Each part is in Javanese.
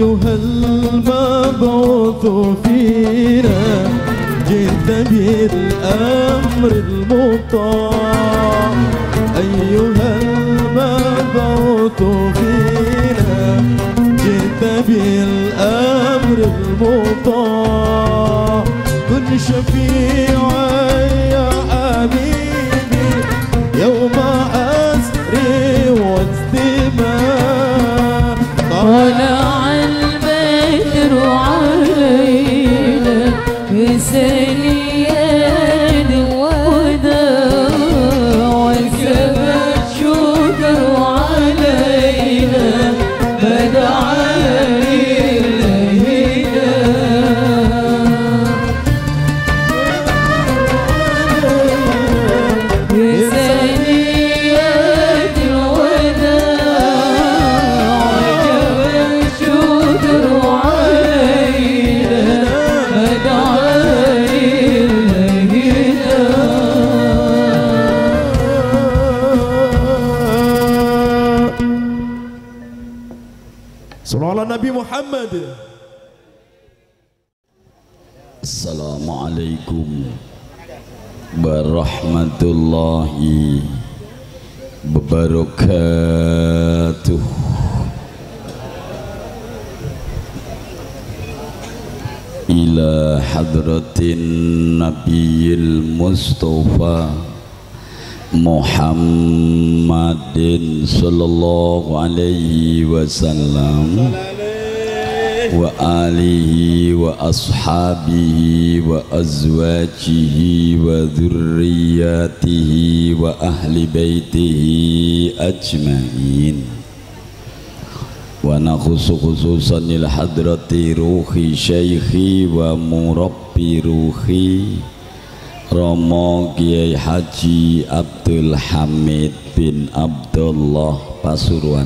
أيها المبعوث فينا جئت بالأمر المطاع أيها المبعوث فينا جئت بالأمر المطاع كن شفيعا يا حبيبي يوم عسري واجتماع طلع البدر علينا بسنيات الوداع والكبد شكر علينا بدعا Nabi Muhammad. Assalamualaikum warahmatullahi wabarakatuh. Ila hadratin Nabiyil Mustafa Muhammadin sallallahu alaihi wasallam wa alihi wa ashabihi wa azwajihi wa dhurriyyatihi wa ahli baitihi ajma'in wa nakhusu khususan il hadrati ruhi syaikhi wa murabbi ruhi Romo Kiai Haji Abdul Hamid bin Abdullah Pasuruan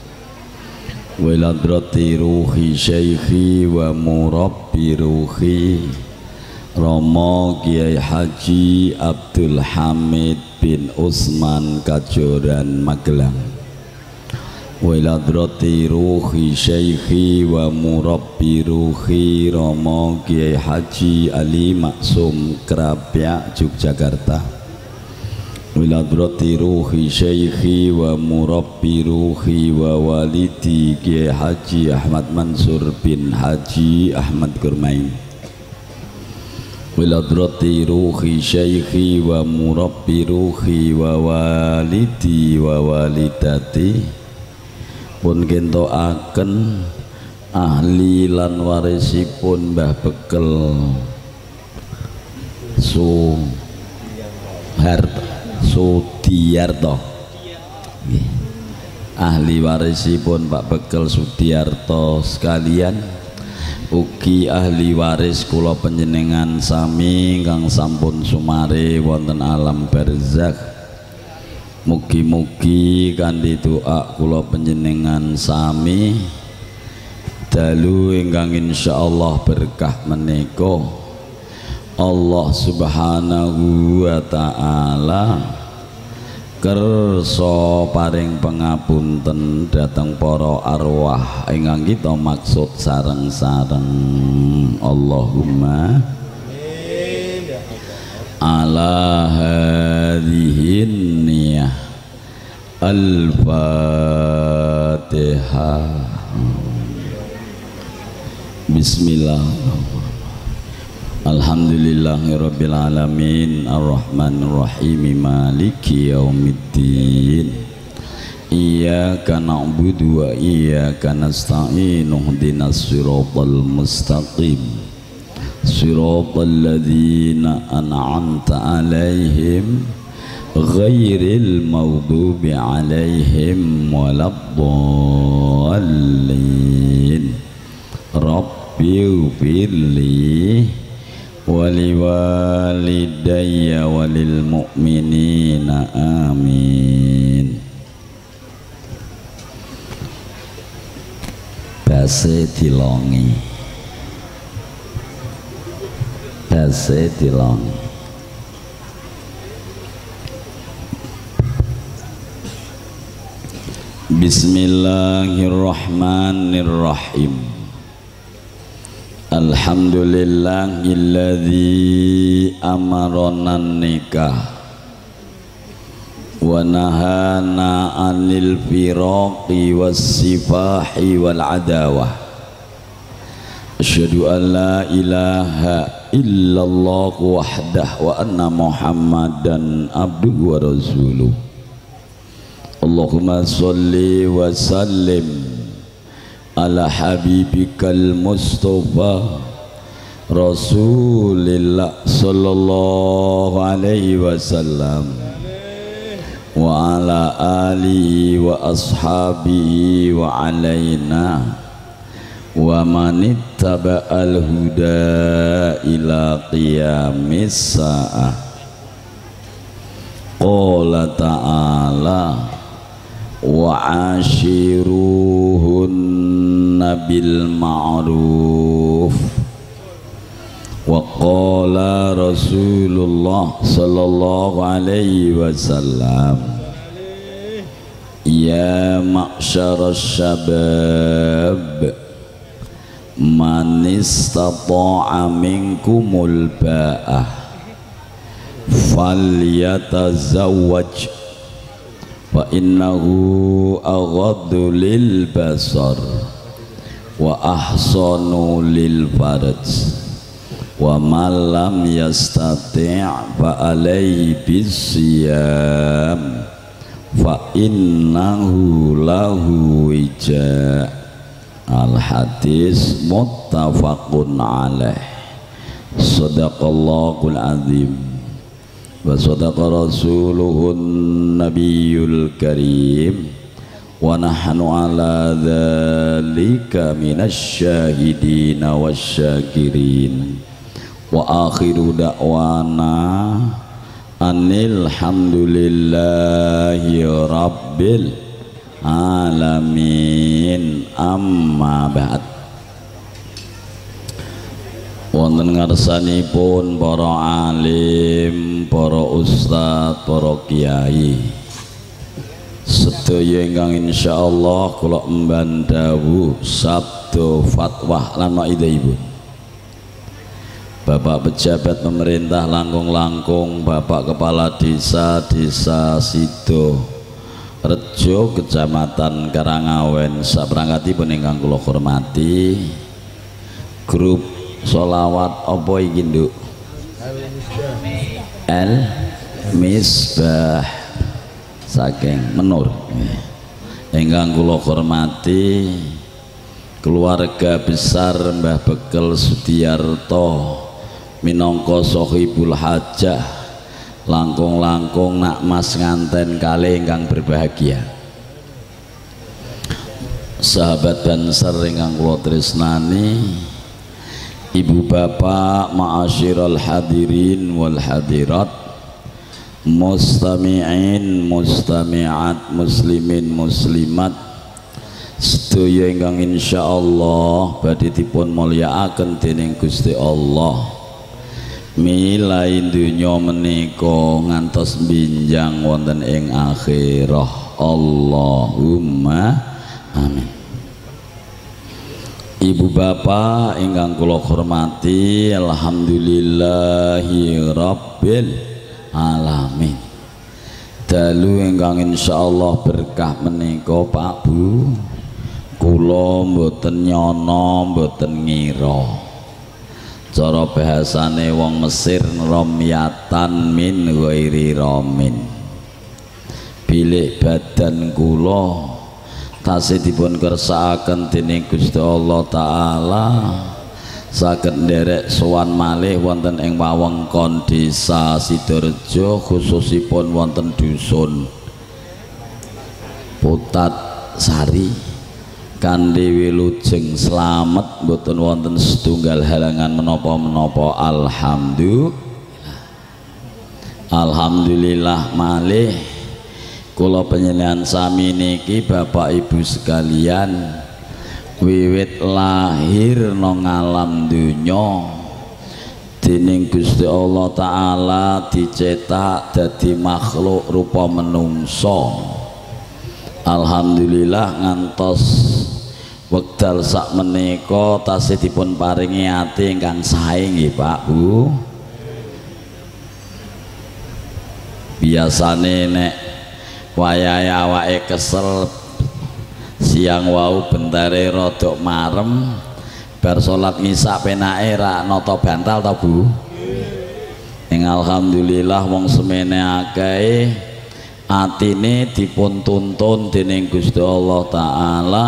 Waladrati ruhi syaikhi wa murabbi ruhi Romo Kiai Haji Abdul Hamid bin Usman Kajoran Magelang Waladrati ruhi syaikhi wa murabbi ruhi Romo Kiai Haji Ali Maksum Krapyak Yogyakarta Waladrati ruhi syaikhi wa murabbi ruhi wa walidi Kiai Haji Ahmad Mansur bin Haji Ahmad Kurmain Waladrati ruhi syaikhi wa murabbi ruhi wa walidi wa walidati pun kentokaken ahli lan warisipun Mbah Bekel Sudiarto ahli warisipun Pak Bekel Sudiarto sekalian ugi ahli waris kula panjenengan sami ingkang sampun sumare wonten alam barzakh. Mugi-mugi kanthi doa kula panjenengan sami dalu ingkang insyaallah berkah menika Allah Subhanahu wa taala kersa paring pangapunten dhateng para arwah ingkang kita maksud sareng-sareng Allahumma ala hadhihin niyah al-fatihah. Bismillah. Alhamdulillahirabbil alamin arrahmanir rahim maliki yaumiddin iyyaka na'budu wa iyyaka nasta'in ihdinas siratal mustaqim siratal ladzina an'amta 'alaihim ghairil maghdubi 'alaihim waladdallin rabbighfirli wali walidayya walil mu'minina amin. Base dilongi Bismillahirrahmanirrahim. Alhamdulillahilladzi amarana nikah wa nahana 'anil firaqi was-sifahi wal adawah. Asyhadu an la ilaha illallah wahdah wa anna Muhammadan abduhu wa rasuluh. Allahumma sholli wa sallim ala habibikal mustafa Rasulillah sallallahu alaihi wasallam wa ala alihi wa ashabihi wa alaina wa man ittaba'al huda ila qiyamis sa'ah. Qala ta'ala wa ashiruhunna bil ma'ruf wa qala Rasulullah sallallahu alaihi wasallam ya ma'syarasy syabab man istata'a minkumul ba'ah falyatazawwaj fa innahu aghaddu lil basar wa ahsanu lil farj wa man lam yastati' fa alayhi bisiyam fa innahu lahu wija. Al hadis muttafaqun alaih. Shadaqallahul azim wa sadaqa rasuluhun nabiyul karim wa nahnu ala dzalika minasy syahidina wasyakirin wa akhiru da'wana anil hamdulillahi rabbil alamin. Amma ba'd. Wonten ngarsanipun para alim, para ustad, para kiai sedaya ingkang insyaallah kula emban dawuh sabda fatwa lan maidahipun Bapak pejabat pemerintah langkung-langkung, Bapak kepala desa Sido Rejo Kecamatan Karangawen saprangkatipun ingkang kula hormati. Grup sholawat apa iki Nduk? Al Misbah saking Menur. Ingkang kula hormati keluarga besar Mbah Bekel Sudiarto minangka sahibul hajah langkung-langkung nak mas nganten kalih ingkang berbahagia. Sahabat Banser ingkang kula tresnani, ibu bapak, ma'asyiral hadirin wal hadirat, mustami'in mustami'at, muslimin muslimat sedaya ingkang insyaallah badhe dipun mulyakaken dening Gusti Allah milai dunya menika ngantos binjang wonten ing akhirah. Allahumma amin. Ibu bapak ingkang kula hormati, alhamdulillahi rabbil alamin. Dalu ingkang insyaallah berkah menika Pak Bu, kula mboten nyono mboten ngira. Cara bahasane wong Mesir, romyatan min ghairi romin. Bilih badan kula tasih dipun kersakaken dening Gusti Allah taala saged nderek sowan malih wonten ing wewengkon desa Sidorejo, khususipun wonten dusun Putat Sari kanthi wilujeng slamet mboten wonten setunggal halangan menapa-menapa. Alhamdulillah malih kula panjenengan sami niki Bapak Ibu sekalian wiwit lahir nang alam dunya dening Gusti Allah taala dicetak dadi makhluk rupa menungso. Alhamdulillah ngantos wekdal sak menika tasih dipun paringi ati ingkang sae nggih Pak Bu. Biasane nek wayahe awake kesel siang wau bentare rada marem bar salat ngisak penake ra nata bantal ta Bu. Ing alhamdulillah wong semene akeh atine dipun tuntun dening Gusti Allah taala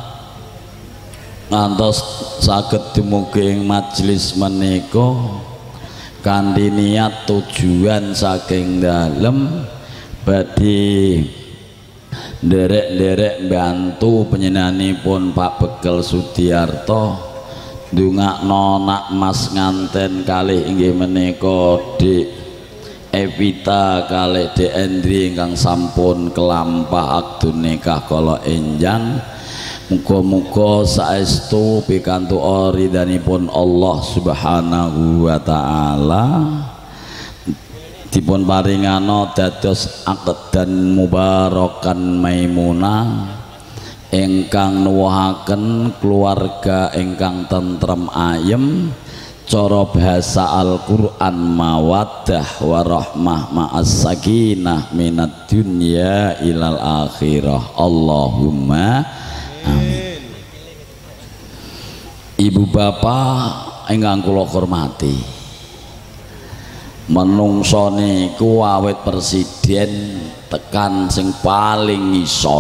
ngantos saged dumugi ing majelis menika kanthi niat tujuan saking dalem badhe nderek-nderek bantu panjenenganipun Pak Bekel Sudiarto ndongakno nak Mas nganten kalih inggih menika Dik Evita kalih Dik Endri ingkang sampun kelampah akdu nikah kala enjang. Muga-muga saestu pikantuk ridhanipun Allah Subhanahu wa taala dipun paringana dados aqdan mubarakan maimunah ingkang nuwuhaken keluarga ingkang tentrem ayem cara bahasa Al-Qur'an mawaddah warahmah ma'as sakinah minad dunya ilal akhirah. Allahumma amin. Ibu bapak ingkang kula hormati, menungso niku awit presiden tekan sing paling ngisor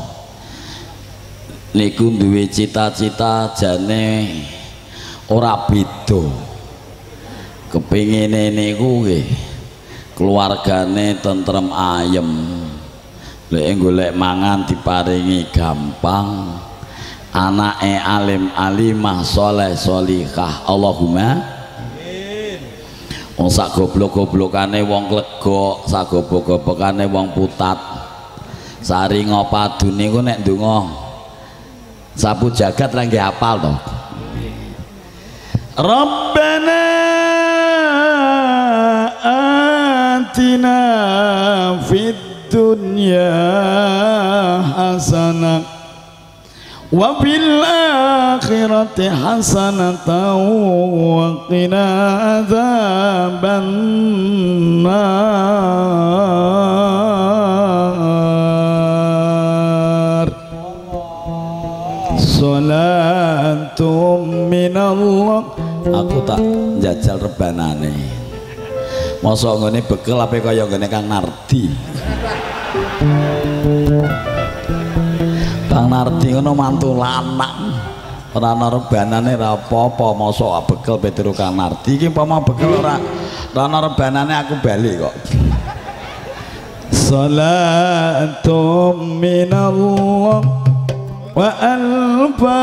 niku duwe cita-cita jane ora beda kepingine niku nggih keluargane tentrem ayem. Lek golek mangan diparingi gampang, anake alim alimah soleh solihah. Allahumma amin. Wong sak goblok-goblokane wong klegok, sak gobok-gobokane wong putat. Saringa padu niku nek ndonga sapu jagat ra nggih hafal to. Rabbana atina fid dunya hasanah wa fil akhirati hasanatan wa qina adzaban nar. Salatum minallah. Aku tak njajal rebanane. Mosok ngene bekel ape kaya ngene Kang Nardi. Kang Nardi ngono mantu lanang. Ora ana rebanane ra apa-apa, mosok bekel Petro Kang Nardi iki umpama bekel ora ana rebanane aku balik kok. Salatum minallah wa alfa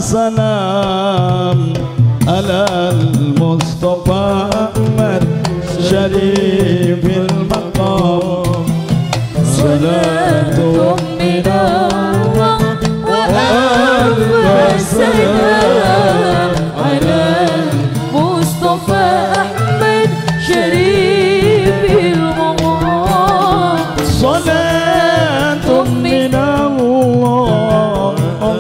salam alal Mustafa Ahmad syarifil maqam. Salatum minallah wa alfa salam alal Mustafa Ahmad syarifil maqam. Salatum minallah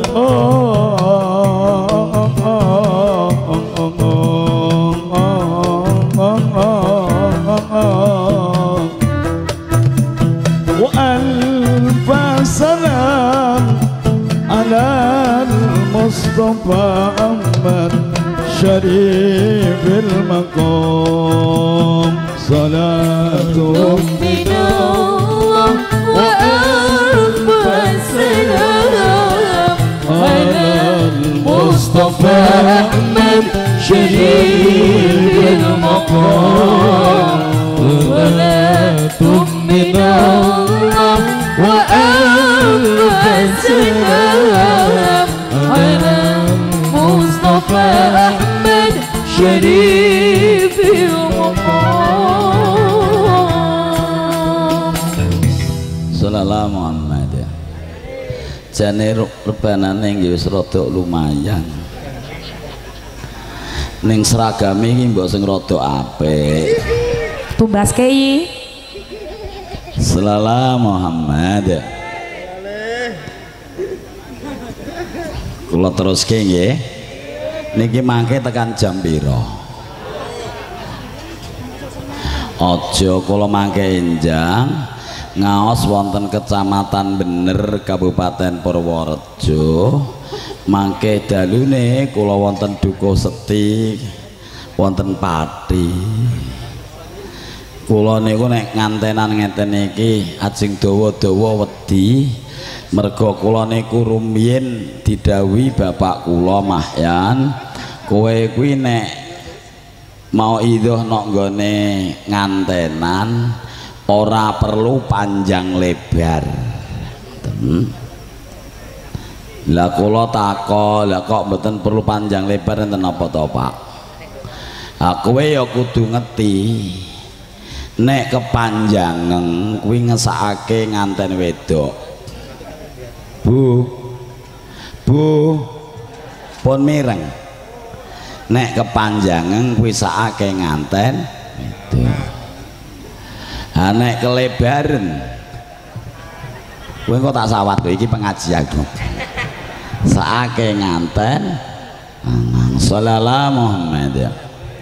Mustafa Ahmad syarifil maqam. Salatum minallah wa alfa salam alal Mustafa Ahmad syarifil maqam. Salatum minallah wa alfa salam Mustafa Ahmad syarifil maqam. Sallallahu Muhammad. Jane rebanane nggih wis rada lumayan. Ning seragame iki mbok sing rada apik. Tumbaske iki. Sallallahu Muhammad. Kula teruske nggih. Niki mangke tekan jam pira? Aja kula mangke enjang ngaos wonten Kecamatan Bener Kabupaten Purworejo. Mangke dalune kula wonten Dukuh Seti, wonten Pati. Kula niku nek ngantenan ngeten iki ajeng dawa-dawa wedi. Mergo kula niku rumiyin didhawuhi bapak kula Mahyan, kowe kuwi nek mau idhoh nok nggone ngantenan ora perlu panjang lebar. Lah kula takon, lah kok mboten perlu panjang lebar enten apa to, Pak? Kowe ya kudu ngerti nek kepanjangan kuwi ngesakake nganten wedok. Bu pun mireng nek kepanjangan kuwi sakake nganten itu. Nek kelebaran kowe kok tak sawat kowe iki pengajian sakake nganten sallallahu Muhammad ya.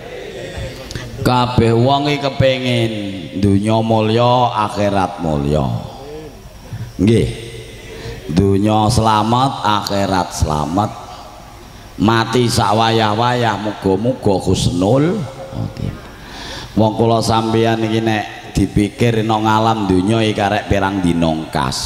Kabeh wong iki kepengin dunya mulya akhirat mulya. Nggih. Dunya selamat akhirat selamat, mati sawayah-wayah muga-muga husnul khotimah. Wong kula sampeyan iki nek dipikir nang alam dunya iki karek pirang dina kas.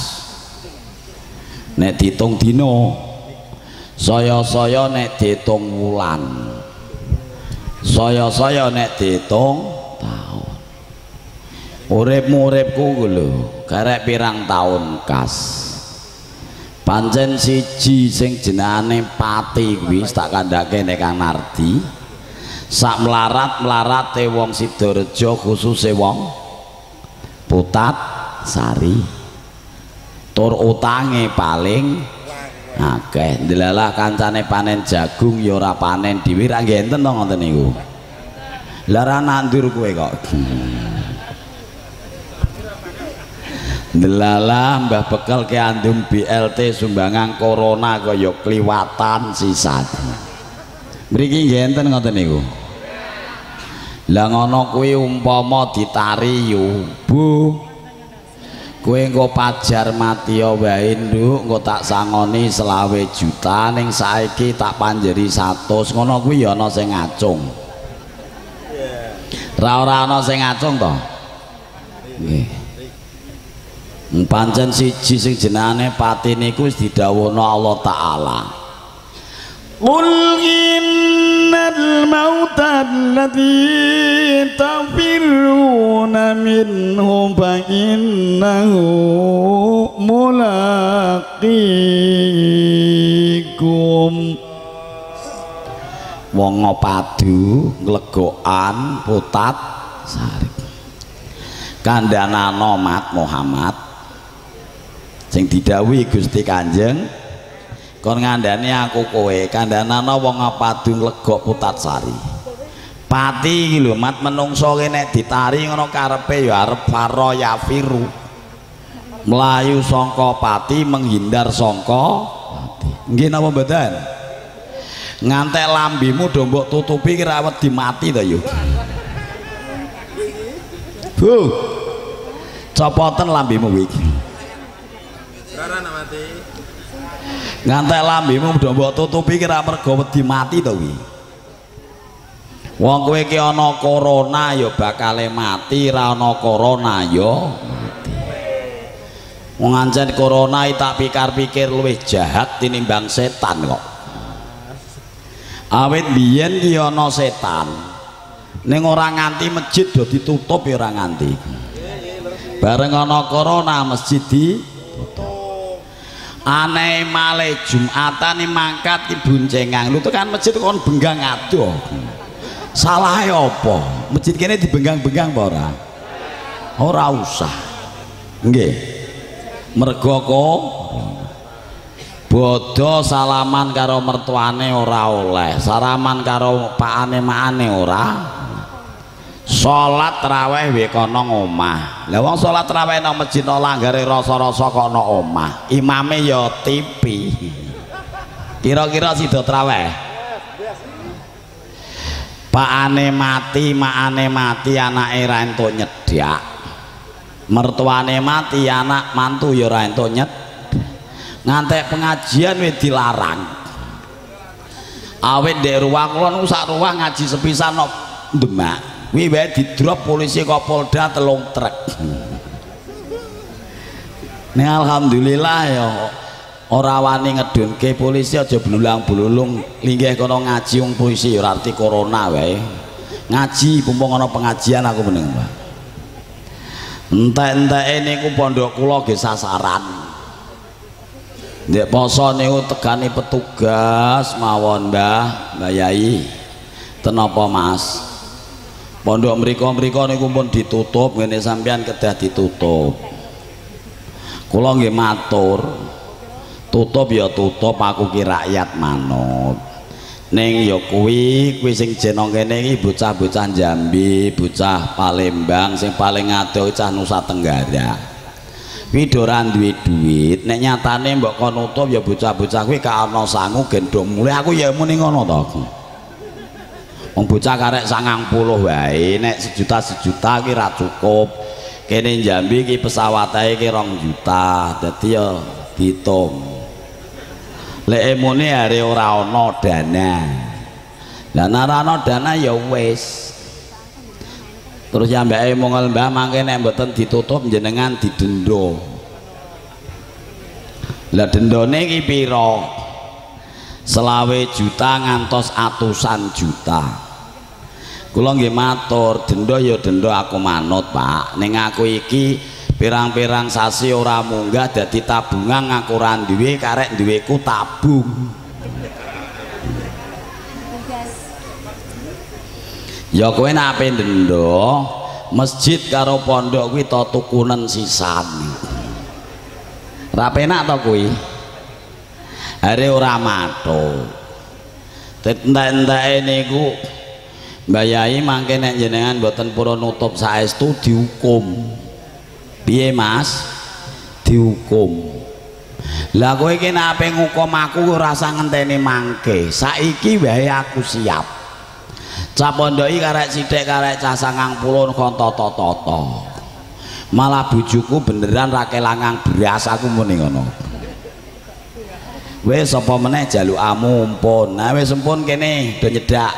Nek diitung dina saya-saya nek diitung wulan, saya-saya nek diitung taun. Urip-uripku lho karek pirang taun kas. Pancen siji sing jenenge pati kuwi tak kandhake nek Kang Nardi. Sak melarat-melarate wong Sidorejo khususe wong Putat Sari. Tur utange paling akeh. Ndelalah kancane panen jagung ya ora panen dhewe ra ngenten to ngoten niku. Lah ra nandur kowe kok. Ndelalah Mbah Bekel ke andum BLT sumbangan corona kaya kliwatan sisan. Mriki nggih enten ngoten niku. Lah ngono kuwi umpama ditari yo, Bu. Kowe engko pajar mati wae nduk, engko tak sangoni 20 juta ning saiki tak panjeri 100. Ngono kuwi ya ana sing ngacung. Ora ana sing ngacung to? Nggih. Pancen siji sing jenenge pati niku wis didhawuhna Allah taala. Qul innal mauta alladzi tafirruna minhu fa innahu mulaqikum. Wong ngopadu nglegokan Putat Sari. Kandhanana Mat Muhammad sing didhawuhi Gusti Kanjeng kon ngandani aku kowe kandhanana wong ngapadu nglegok Putat Sari. Pati iki lho Mat menungso nek ditari ngono karepe ya arep faro yafiru. Melayu sangka pati menghindar sangka pati. Nggih napa mboten? Ngantek lambimu do mbok tutupi kira wedi mati to yo. Bu. Copoten lambimu iki. Ngantek lambimu do mbok tutupi kira mergo wedi mati to kuwi. Wong kowe iki ana corona ya bakal mati, ra ana corona ya mati. Wong ancen corona tak pikir-pikir luwih jahat tinimbang setan kok. Awit biyen ki ana setan. Ning ora nganti masjid do ditutup ya ora nganti. Bareng ana corona masjid ditutup. Aneh malih Jumatan mangkat ki boncengan. Lu tekan masjid kon benggang adoh. Salahe apa? Masjid kene dibenggang-benggang apa ora? Ora usah. Nggih. Mergo kok bodo salaman karo mertuane ora oleh, salaman karo pakane makane ora. Salat tarawih wae kono ngomah. Lah wong salat tarawih nang masjid langgare rasa-rasa kok ana omah. Imame ya tipi. Kira-kira sida traweh. Pakane mati, makane mati, anake ra entuk nyedak. Mertuane mati, anak mantu ya ora entuk nyet. Ngantek pengajian wis dilarang. Awit ndek ruang kula niku sak ruang ngaji sepisan kok Demak. Kuwi wae didrop polisi Kapolda 3 truk. Ning alhamdulillah ya ora wani ngedunke polisi aja blulang-blulung linggih kono ngaji wong polisi ora arti corona wae. Ngaji mumpung ana pengajian aku meneng, Pak. Entek-enteke niku pondok kula nggih sasaran. Ndek poso niku tegani petugas mawon, Mbah Yai. Ten apa, Mas? Pondok mriko-mriko niku pun ditutup, ngene sampean kedah ditutup. Kula nggih matur, tutup ya tutup, aku ki rakyat manut. Ning ya kuwi sing jeneng kene iki bocah-bocah Jambi, bocah Palembang, sing paling adoh cah Nusa Tenggara. Kuwi ora duwe duit, nek nyatane mbok kon nutup ya bocah-bocah kuwi ka ana sangu gendong mulih aku ya muni ngono to. Wong bocah karek 90 wae, nek sejuta ki ra cukup. Kene Jambi ki pesawate ki 2 juta, dadi ya diitung. Lek emune are ora ana dana. Lah nek ora ana dana ya wis. Terus ya mbake mongol Mbah mangke nek mboten ditutup jenengan didenda. Lah dendane iki pira? 20 juta ngantos atusan juta. Kula nggih matur, denda ya denda aku manut, Pak. Ning aku iki pirang-pirang sasi ora munggah dadi tabungan aku ora duwe, karek duweku tabung. Ya kowe nek ape denda, masjid karo pondok kuwi to tukunen sisan. Ra penak to kuwi? Are ora matuk. Entek-enteke niku Mbah Yai mangke nek jenengan mboten purun nutup saestu dihukum. Piye Mas? Dihukum. Lah kowe iki nek ape ngukum aku ora usah ngenteni mangke. Saiki wae aku siap. Cah pondok iki karek sithik karek cah 90 kon toto-toto. Malah bojoku beneran ra kelangang beras aku muni ngono. Wis apa meneh jalukamu umpun. Nah wis umpun kene do nyedak.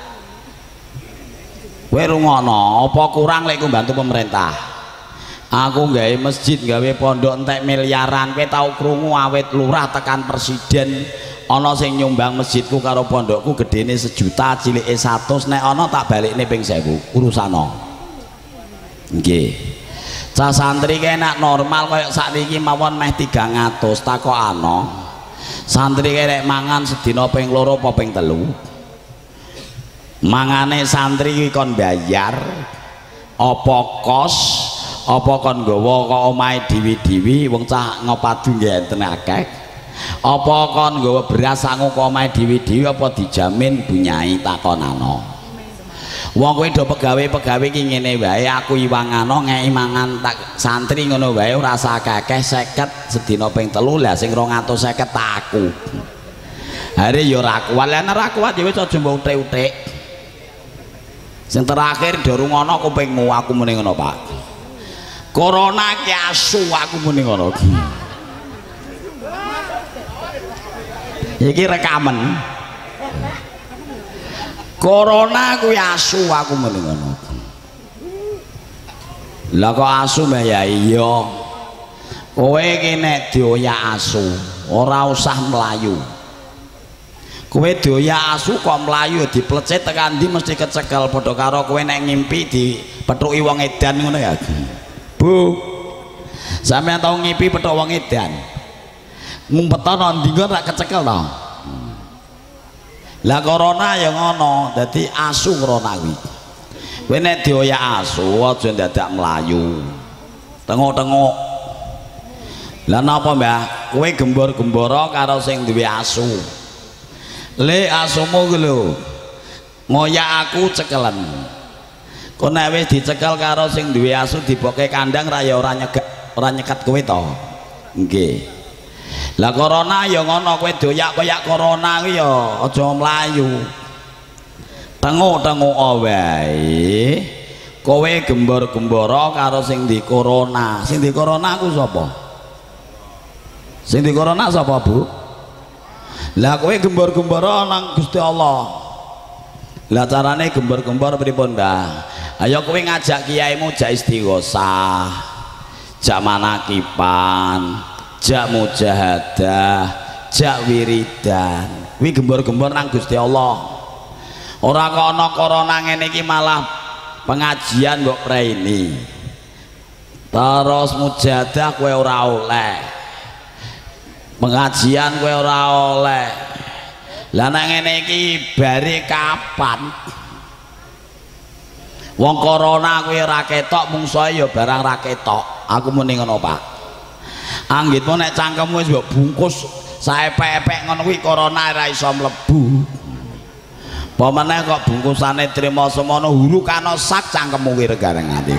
Kowe rungono, apa kurang lek ku bantu pemerintah? Aku gawe masjid, gawe pondok entek miliaran. Kowe tau krungu awit lurah tekan presiden ana sing nyumbang masjidku karo pondokku gedene 1 juta, cilike 100, nek ana tak balikne ping 1000. Urusana. Nggih. Cah santri ki nek normal kaya sakniki mawon meh 300 takokano. Santri ki nek mangan sedina ping 2 apa ping 3? Mangane santri ki kon bayar apa kos apa kon nggawa kok omahe diwi-diwi wong cah ngopadu nggih enten akeh apa kon nggawa beras sangu kok omahe diwi-diwi apa dijamin bunyai takonano wong kowe do pegawe-pegawe ki ngene wae aku iwangano ngeki mangan tak santri ngono wae ora usah akeh 50 sedina ping 3 lah sing 250 tak aku are ya ora kuat lan ora kuat ya wis aja mbok utik-utik. Sing terakhir dorungono kupingmu aku muni ngono, Pak. Corona ki asu aku muni ngono. Iki rekaman. Corona kuwi asu aku muni ngono. Lah kok asu Mbah ya iya. Kowe iki nek dioyak asu, ora usah melayu. Kowe doyak asu kok mlayu diplecet tekan ndi mesti kecekel padha karo kowe nek ngimpi dipethuki wong edan ngono ya. Bu. Sampeyan tau ngimpi pethuk wong edan. Ngumpet ana ndi kok tak kecekel to. Lah corona ya ngono, dadi asu corona kuwi. Kowe nek dioyak asu aja dadak mlayu. Tengok-tengok. Lah napa Mbah? Kowe gembor-gemboro karo sing duwe asu. Le asumu ku lho ngoyak aku cekelen kok nek wis dicekel karo sing duwe asu diboke kandang ra ya ora nyegat ora nyekat kowe to nggih Lah corona ya ngono, kowe doyak-koyak corona kuwi ya aja mlayu. Tengok-tengok wae. Kowe gembor-gembara karo sing di corona. Sing di corona ku sapa? Sing di corona sapa, Bu? Lah kowe gembor-gembara nang Gusti Allah. Lah carane gembor-gembor pripun, Mbah? Ayo kowe ngajak kiaimu jak istighosah, jak manakipan, jak mujahadah, jak wiridan. Kuwi gembor-gembor nang Gusti Allah. Ora kok ana corona ngene iki malah pengajian mbok praini. Terus mujahadah kowe ora oleh. Pengajian kowe ora oleh. Lah nek ngene iki bare kapan? Wong corona kuwi ra ketok mungsuhe ya barang ra ketok. Aku muni ngono, Pak. Anggitmu nek cangkemmu wis mbok bungkus saepek-epek ngono kuwi corona ora iso mlebu. Apa meneh kok bungkusane trima semono huru kana sak cangkemmu kuwi regareng ati.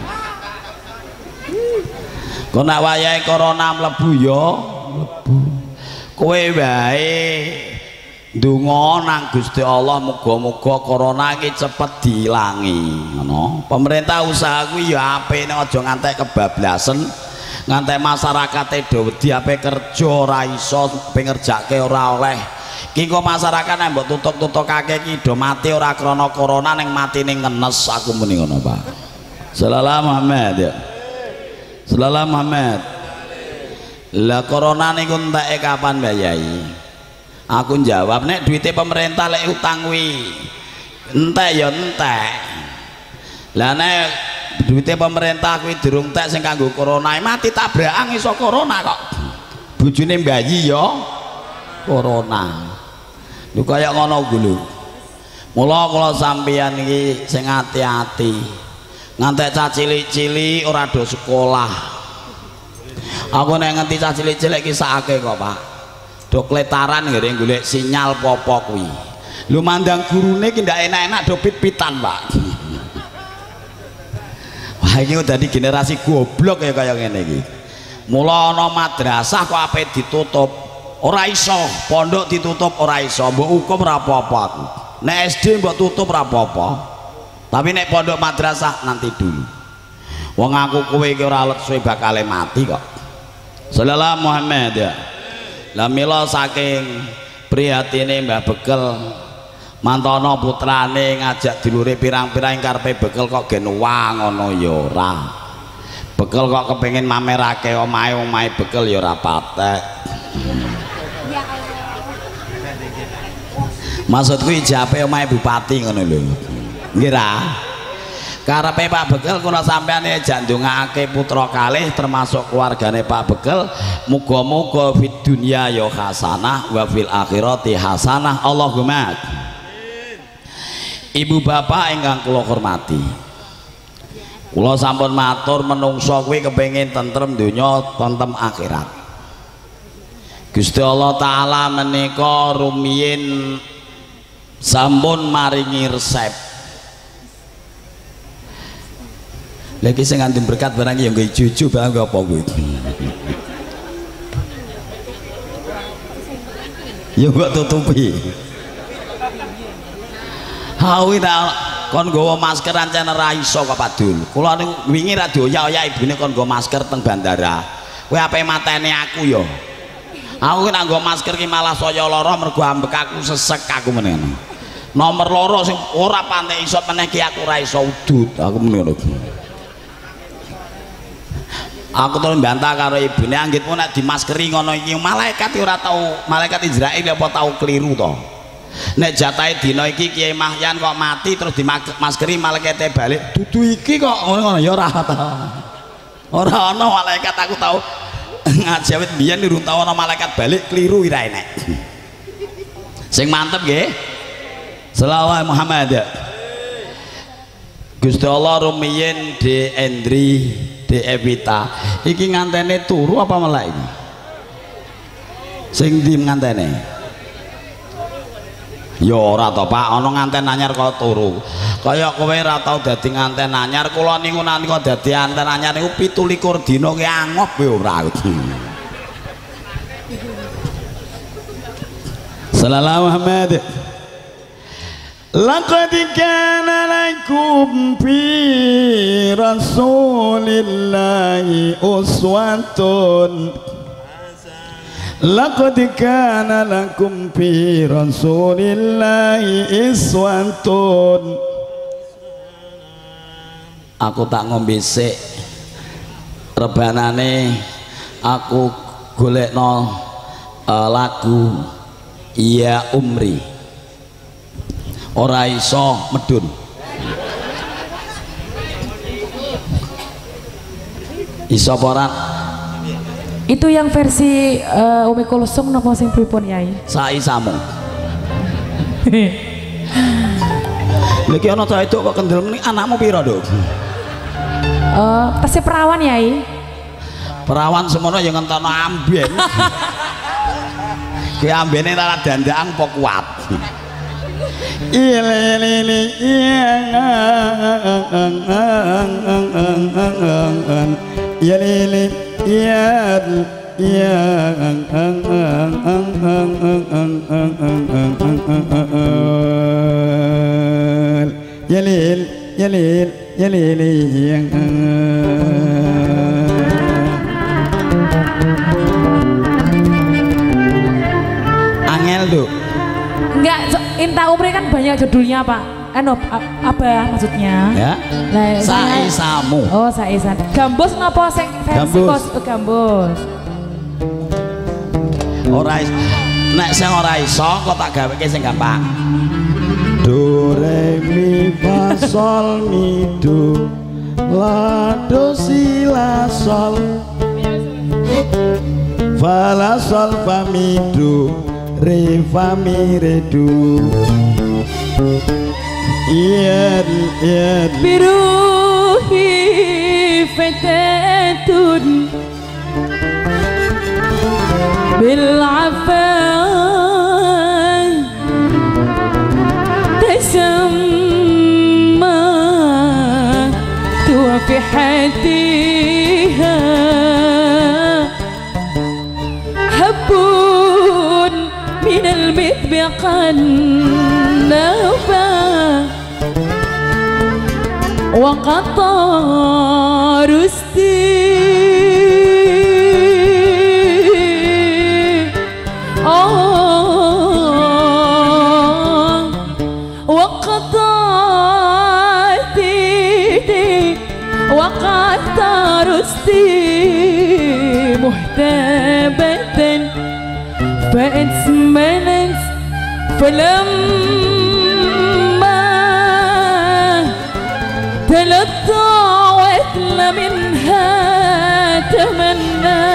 Kok nek wayahe corona mlebu ya mlebu. Kowe wae ndonga nang Gusti Allah muga-muga corona iki cepet diilangi ngono. Pemerintah usaha kuwi ya apik nek aja ngantek kebablasen, ngantek masyarakate do wedi ape kerja ora iso pengerjake ora oleh. Ki kok masyarakat nek mbok tutuk-tutukake ki do mati ora krana corona ning matine ngenes, aku muni ngono, Pak. Sallallahu Muhammad ya. Sallallahu Muhammad. Lah corona niku enteke kapan, Mbak Yai? Aku jawab, nek duite pemerintah lek utang kuwi entek ya entek. Lah nek duite pemerintah kuwi durung entek sing kanggo corona mati tabrakan iso corona kok. Bojone bayi ya corona. Lho kaya ngono ku lho. Mula kula sampeyan iki sing ati-ati. Ngantek cah cilik-cilik ora do sekolah. Aku nek ngerti cah cilik-cilik ki sakake kok, Pak. Do kletaran ngene golek sinyal popo kuwi. Lho mandang gurune ki ndak enak-enak do pit-pitan, Pak. Wah iki dadi generasi goblok ya kaya ngene iki. Mula ana madrasah kok ape ditutup. Ora iso, pondok ditutup ora iso, mbok hukum ora apa-apa aku. Nek SD mbok tutup ora apa-apa. Tapi nek pondok madrasah nanti dulu. Wong aku kowe iki ora let suwe bakal mati kok. Sallallahu Muhammad ya. Lah mila saking prihatine Mbah Bekel mantono putrane ngajak dulure pirang-pirang karepe Bekel kok gen wah ngono ya ora. Bekel kok kepengin mamerake omahe Bekel ya ora patek. Maksudku ijape omahe bupati ngono lho. Nggih ra? Karepe Pak Bekel kula sampeyan jak ndongaake putra kalih termasuk keluargane Pak Bekel muga-muga fid dunya ya hasanah wa fil akhirati hasanah. Allahumma amin. Ibu bapak ingkang kula hormati, kula sampun matur menungso kuwi kepengin tentrem donya tentrem akhirat. Gusti Allah taala menika rumiyin sampun maringi resep. Lagi sing ngandung berkat barang yang gue cucu barang gue apa gue ya gue tutupi hawi tak kon gue masker ancen ora iso kok Padul. Kula niku wingi ra doyak-oyak ibune kon gue masker teng bandara kowe ape mateni aku ya. Aku nek nggo masker ki malah saya lara mergo ambek aku sesek aku meneh. Nomor loro sing ora pantek iso meneh ki aku ora iso udut aku meneh ngono. Aku terus bantah karo ibune anggitmu nek dimaskeri ngono iki malaikat ora tau, malaikat Israil apa tau keliru to. Nek jatahe dina iki Kiai Mahyan kok mati terus dimaskeri malaikate balik dudu iki kok ngono ya ora ta. Ora ana malaikat aku tau ngaji awit biyen durung tau ana malaikat balik keliru ira enek. Sing mantep nggih. Shalawat Muhammad. Gusti Allah rumiyin di Endri di Evita iki ngantene turu apa malah ini sing di ngantene ya ora to Pak ana nganten anyar kok turu kaya kowe ora tau dadi nganten anyar kula niku nalika dadi anten anyar niku 17 dina ki angop ya ora Sallallahu Muhammad. Laqad kana lakum fi Rasulillahi uswatun. Laqad kana lakum fi Rasulillahi uswatun. Aku tak ngombe sik. Rebanane aku golekno lagu Ya Umri. Ora iso medun. Iso apa ora? Itu yang versi Umi Kulsum napa sing pripun Yai? Saisamu. Lagi ana cah itu kok kendel meni anakmu pira, Nduk? Tasih perawan Yai. Perawan semono ya ngentono amben. Ki ambene ora dandakan apa kuat. Angel tuh. Enggak, Inta Umri kan banyak judulnya Pak. Apa maksudnya? Ya. Saisamu. Oh, Saisan. Gambus napa sing versi Gambus? Ora nek sing ora iso kok tak gaweke sing gampang. Do re mi fa sol mi do la do si la sol fa la sol fa mi do re fa mi re do. Biruhi fatatun بالعفان تسمى وفي حديها حب من المذبق النوفى وقطار مهتبة فأتمنت فلما تلطعت منها تمنى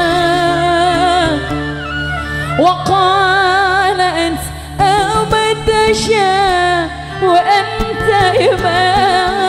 وقال أنت أما تشاء وأنت إمام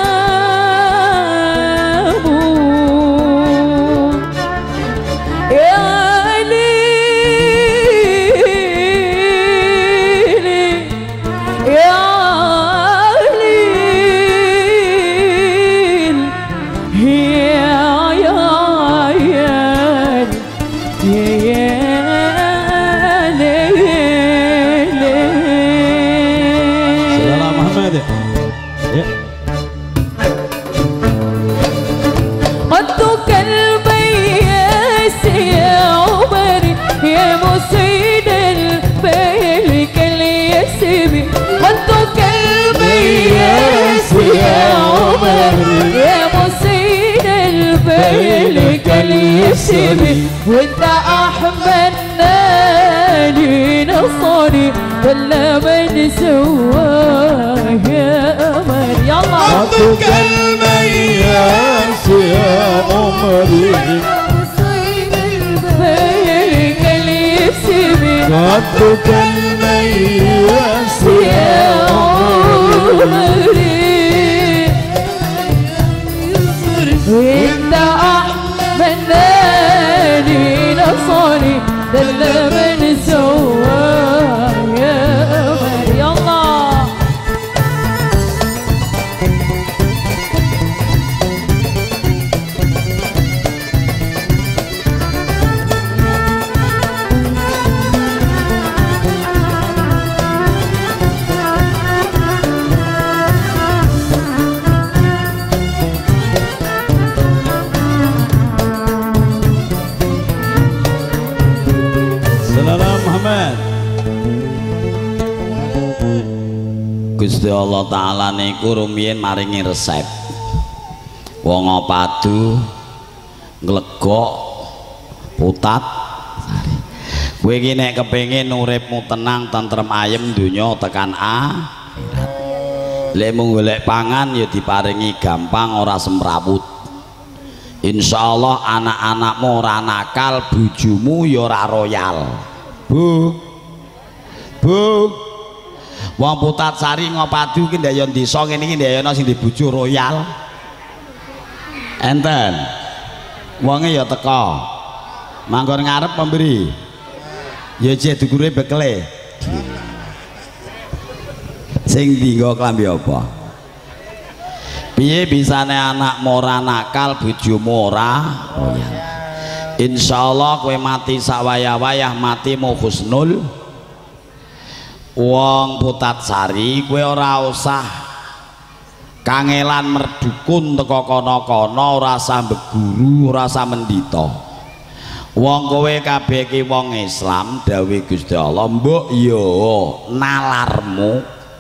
وانت احملناني نصري ولا من سواه يا قمر يلا خطك المياس يا عمري خطك المياس يا عمري وانت احملناني نصري ولا من سواه يا قمر يلا Muhammad. Gusti Allah Ta'ala niku rumiyin maringi resep. Wong padu nglegok putat sari. Kowe iki nek kepengin uripmu tenang tentrem ayem donya tekan akhirat. Lek mung golek pangan ya diparingi gampang ora semrawut. Insyaallah anak-anakmu ora nakal, bojomu ya ora royal. Bu. Wong putat sari ngopadu ki ndak yo desa ngene iki ndak yo sing di bojo royal. Enten. Wonge ya teka. Manggon ngarep pemberi. Ya jek dukure bekele. Sing dinggo klambi apa? Piye bisane anak ora nakal, bojomu ora royal. Insyaallah kowe mati sawaya-wayah matimu husnul. Wong putat sari kowe ora usah kangelan merdukun teko kono-kono, ora usah beguru, ora usah mendita. Wong kowe kabeh iki wong Islam dawuh Gusti Allah, mbok yo nalarmu,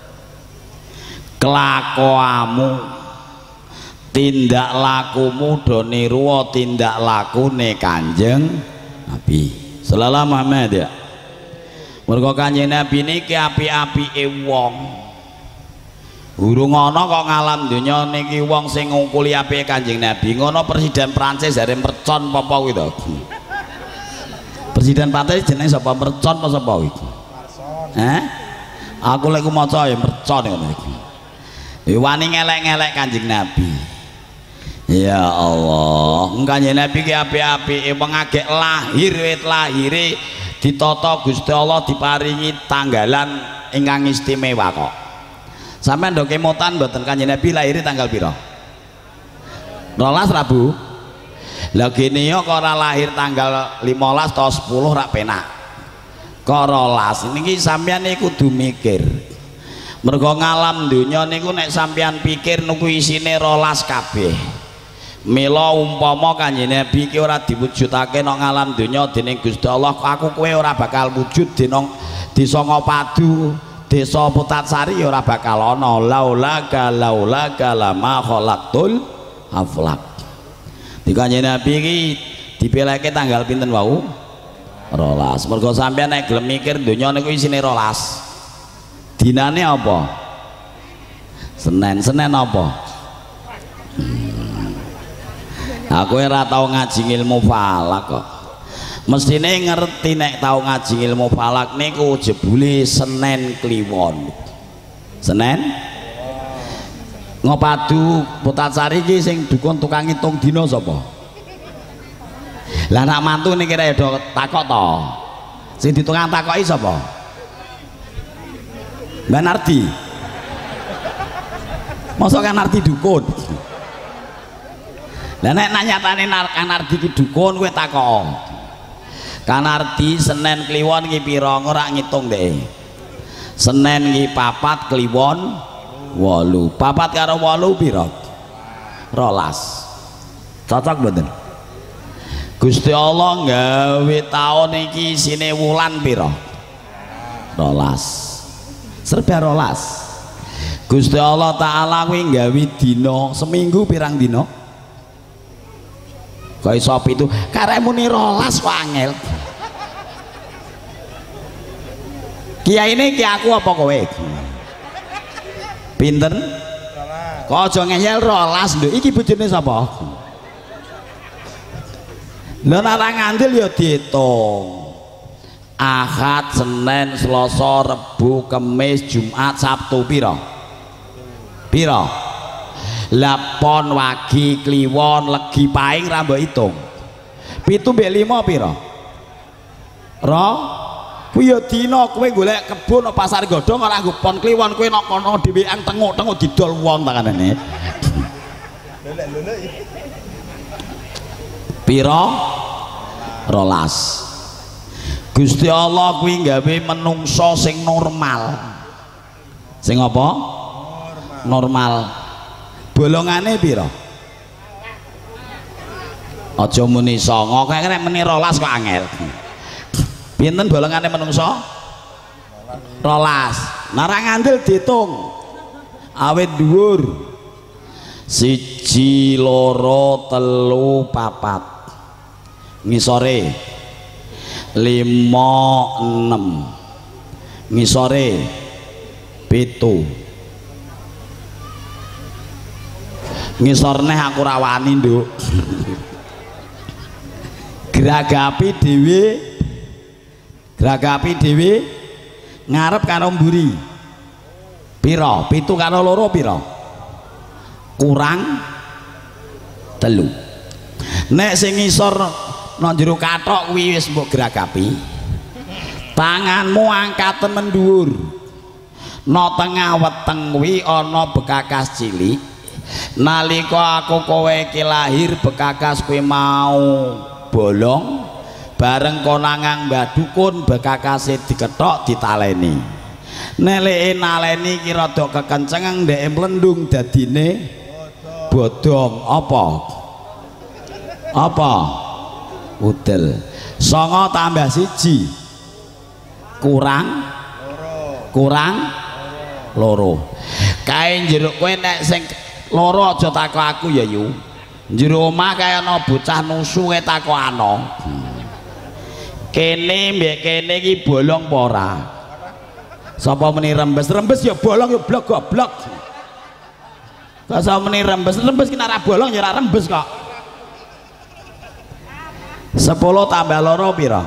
kelakuanmu, tindak lakumu do niru tindak lakune Kanjeng Nabi sallallahu Muhammad ya. Mergo Kanjeng Nabi niki api-apike wong. Urung ana kok ngalam donya niki wong sing ngungkuli apike Kanjeng Nabi. Ngono Presiden Prancis jare mercon apa kuwi to? Presiden Prancis jenenge sapa, mercon apa sapa iki? Aku lek maca ya mercon ngono iki. Wani ngelek-ngelek Kanjeng Nabi. Ya Allah, Kanjeng Nabi ki apik-apike wong agek lahir wit lahire ditata Gusti Allah diparingi tanggalan ingkang istimewa kok. Sampeyan ndok kemutan mboten Kanjeng Nabi lahir tanggal pira? 12 Rabu. Lah kene yo kok ora lahir tanggal 15 atau 10 rak penak. Kok 12 niki sampeyan niku kudu mikir. Mergo ngalam donya niku nek sampeyan pikir niku isine 12 kabeh. Mila umpama Kanjeng Nabi iki ora diwujudake nang alam donya dening Gusti Allah, aku kowe ora bakal wujud dina desa Ngopadu, desa Putat Sari ora bakal ana. Laulaka lama khalaqtul aflaq. Di Kanjeng Nabi iki dipilihke tanggal pinten wau? 12. Mergo sampeyan nek gelem mikir donya niku isine 12. Dinane apa? Senin apa? Aku ora tau ngaji ilmu falak kok. Mestine ngerti nek tau ngaji ilmu falak niku jebule Senin Kliwon. Senin Ngopadu Putat Sari iki sing dukun tukang ngitung dina sapa? Lah nak mantu niki kira do takok to. Sing ditukang takoki sapa? Mbak Nardi. Mosok kan Nardi dukun. Lah nek nyatane Kang Nardi ki dukun kowe takok. Kang Nardi Senin Kliwon ki pira ora ngitung dhek. Senin ki 4 Kliwon 8. 4 karo 8 pira? 12. Cocok mboten? Gusti Allah gawe taun iki isine wulan pira? 12. Serba 12. Gusti Allah Ta'ala kuwi gawe dina seminggu pirang dina? Kaya sop itu karek muni 12 kok angel. Kiai ini ki aku apa kowe? Pinten? Kok aja ngeyel 12 lho. Iki bojone sapa? Lha nek ngandel ya diitung. Ahad, Senin, Selasa, Rebu, Kamis, Jumat, Sabtu pira? Pira? Lapon, Wagi, Kliwon, Legi, Paing ra mbok hitung. 7 mbek 5 pira? Kuwi ya dina kowe golek kebun nang pasar godhong ora nggo pon Kliwon kowe nang kono dhewean tenguk-tenguk didol wong tanganane. Pira? 12. Gusti Allah kuwi gawe menungso sing normal. Sing apa? Normal. Bolongane pira? Aja muni 9, kaya nek meni 12 kok angel. Pinten bolongane menungso? 12. Nara ngandel diitung. Awit dhuwur. 1 2 3 4. Ngisore 5 6. Ngisore 7. Ngisor neh aku ra wani, Nduk. Gragapi dhewe ngarep karo mburi pira? 7 karo 2 pira? Kurang 3. Nek sing ngisor nang jero kathok kuwi wis mbok gragapi. Tanganmu angkaten mendhuwur. No tengah weteng kuwi ana bekakas cilik. Nalika aku kowe iki lahir bekakas kuwi mau bolong bareng konangan Mbah Dukun bekakase dikethok ditaleni. Neleke naleni ki rada kekencengan ndek mlendung dadine bodong. Apa? Udel. 9 tambah 1 kurang 2. Kae jeruk kowe nek sing loro aja takok aku ya yu. Jero omah kaya ana bocah nusu kowe takokano. Kene mbek kene iki bolong apa ora? Sapa meni rembes? Rembes ya bolong ya blok goblok. Kok sapa meni rembes? Rembes ki ora bolong ya ora rembes kok. 10 tambah 2 pira?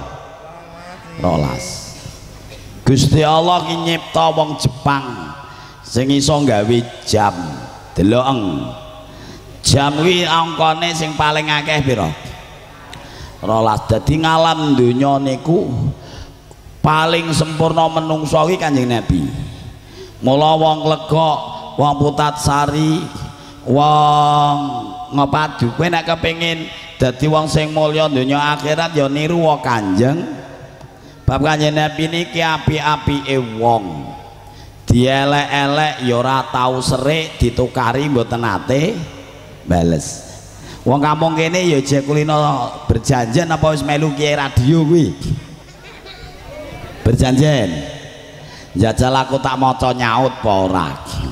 12. Gusti Allah ki nyipta wong Jepang sing iso gawe jam. Delok jam kuwi angkane sing paling akeh pira? 12. Dadi ngalam donya niku paling sempurna menungso iki Kanjeng Nabi. Mula wong Legok, wong Putatsari, wong Ngepadu kowe nek kepengin dadi wong sing mulya donya akhirat ya niru wae Kanjeng. Bab Kanjeng Nabi niki api-apike wong. Dielek-elek ya ora tau serik, ditukari mboten nate bales. Wong kampung kene ya jek kulino berjanjian apa wis melu kiai radio kuwi? Berjanjian. Jajal aku tak maca nyaut apa ora.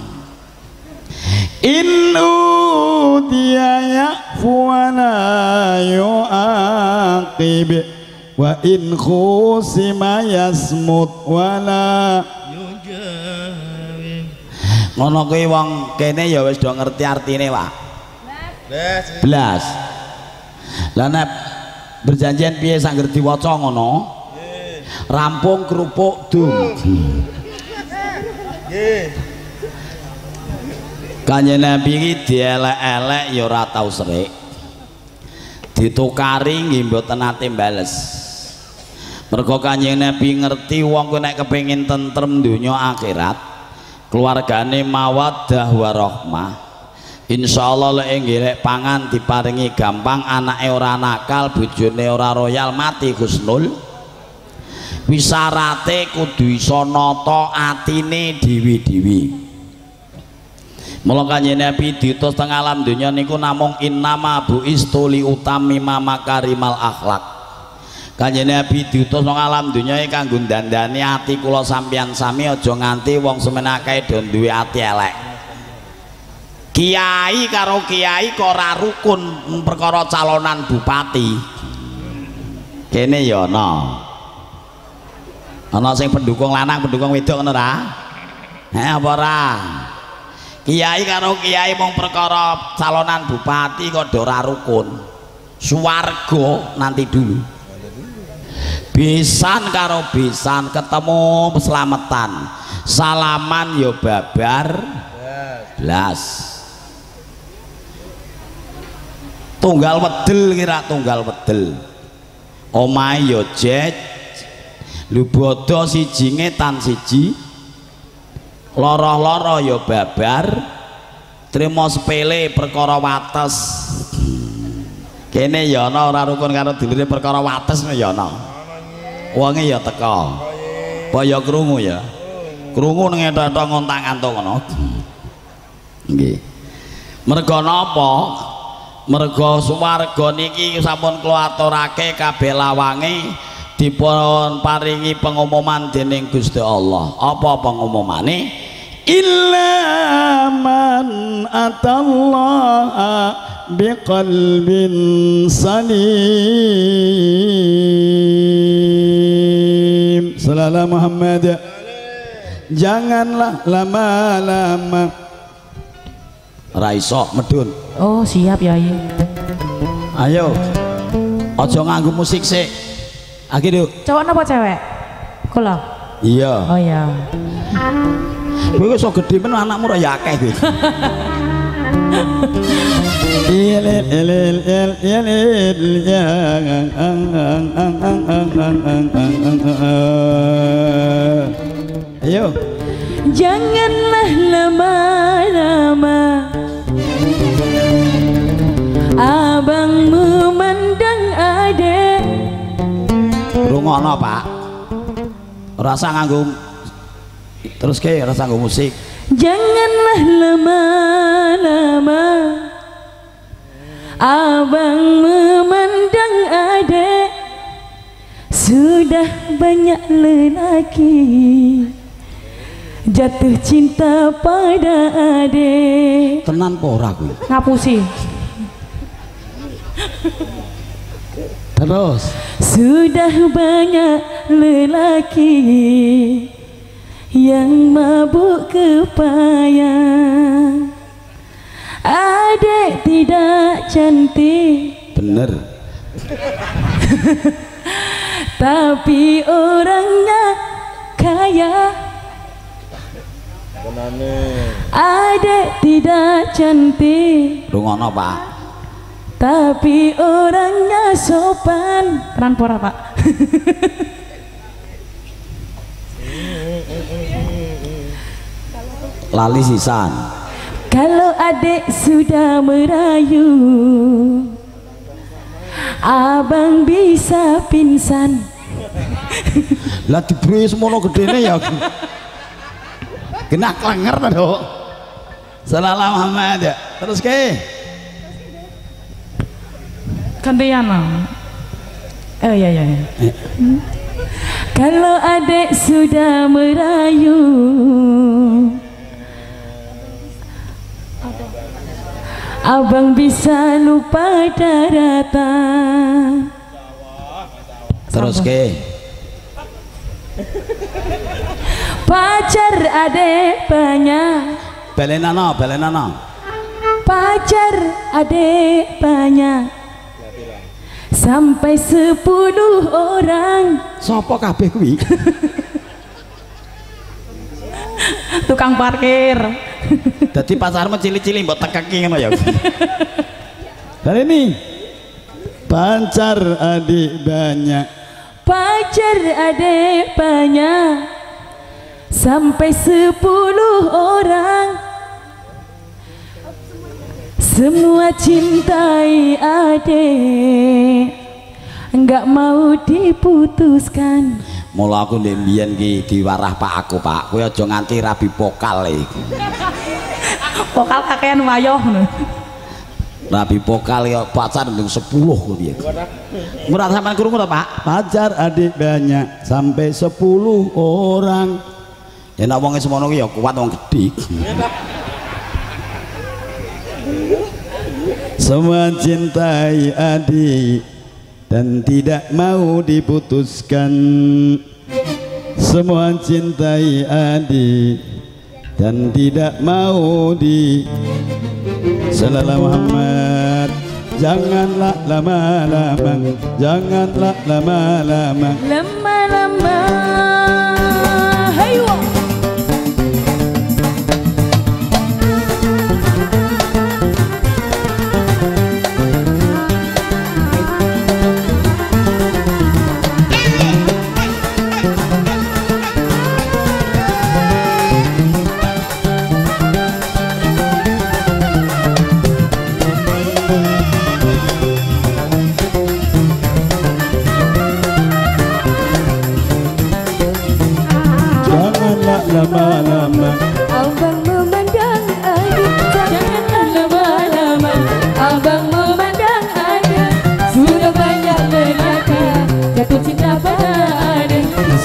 Innu diaya fuana yu'aqib wa in khusima yasmut wala ngono kuwi wong kene ya wis do ngerti artine Pak. Blas. Lah nek berjanjian piye sangger diwaca ngono? Rampung kerupuk dung. Nggih. Kanjeng Nabi iki dielek-elek ya ora tau serik. Ditukari nggih mboten nate bales. Mergo Kanjeng Nabi ngerti wong kuwi nek kepengin tentrem donya akhirat, keluargane mawaddah warahmah. Insyaallah lek nggih pangan diparingi gampang, anake ora nakal, bojone ora royal, mati husnul. Wisarate kudu iso nata atine dhewe-dhewe. Mula Kanjeng Nabi diutus teng alam donya niku namung innama buistu li utamima makarimal akhlak. Kanjeng Nabi diutus nang alam donya iki kanggo dandani ati kula sampeyan sami aja nganti wong semenake do duwe ati elek. Kiai karo kiai kok ora rukun perkara calonan bupati. Kene ya ana. Ana sing pendukung lanang, pendukung wedok ngono ra? Apa ora? Kiai karo kiai mung perkara calonan bupati kok ora rukun. Swarga nanti dulu. Besan karo besan ketemu selamatan. Salaman ya babar blas. Tunggal wedel kira tunggal wedel. Omahe ya jet. Lu bodo siji ngetan siji. Loro-loro ya babar. Trimo sepele perkara wates. Kene ya ana ora rukun karo dulure perkara wates ya ana. Wonge ya teka. Apa ya krungu ya? Krungu ning enthok ngontang-antung ngono. Nggih. Merga napa? Merga swarga niki sampun kula aturake kabeh lawange dipun paringi pengumuman dening Gusti Allah. Apa pengumumane? Illa man atallaha biqalbin salim. Sallallahu Muhammad. Janganlah lama-lama. Raiso medun. Oh siap ya iya. Ayo. Aja nganggo musik sik. Akhirnya Cowok apa cewek? Kula. iya. Oh iya. Kowe iso gedhe men anakmu ora ya akeh kowe. Ayo. Janganlah lama-lama abang memandang adek. Rungokno Pak. Rasa nganggo terus ke rasa nganggo musik. Janganlah lama-lama abang memandang adek. Sudah banyak lelaki jatuh cinta pada adek. Tenan apa ora kuwi? Ngapusi. Terus Sudah banyak lelaki yang mabuk kepayang. Adek tidak cantik, bener. tapi orangnya kaya. Adek tidak cantik, Rungokno Pak. tapi orangnya sopan. Tenan pora Pak. Lali sisan. Kalau adek sudah merayu, abang bisa pingsan. Lah diberi semono gedene ya. Kena klenger ta, Dok. Sallallahu Muhammad. Terus ke? Gantian. Oh iya iya. Kalau adek sudah merayu, abang bisa lupa daratan. Terus ke? Pacar adek banyak, Belenano, belenano. pacar adek banyak, sampai 10 orang. Sopo kabeh kuwi? Tukang parkir. Dadi pacarmu cili-cili mbok tekeki ngono ya. Dan ini pacar adik banyak. Pacar adek banyak, sampai 10 orang. Semua cintai adek, enggak mau diputuskan. Mula aku ndek mbiyen ki diwarah Pak aku, Pak. Kowe aja nganti rabi pokal e. Pokal kakean wayoh ngono. Rabi pokal ya pacar ndung 10 kok piye. Murah sampean krungu to, Pak? Pacar adik banyak sampai 10 orang. Ya nek wong semono ki ya kuat wong gedhe. Semua cintai adik dan tidak mau diputuskan. Semua cintai adik dan tidak mau di Sallallahu Muhammad. Janganlah lama-lama, janganlah lama-lama. Lama-lama, hayo. Lama-lama Abang memandang adik, janganlah lama-lama. Abang memandang adik, sudah banyak lelaki jatuh cinta pada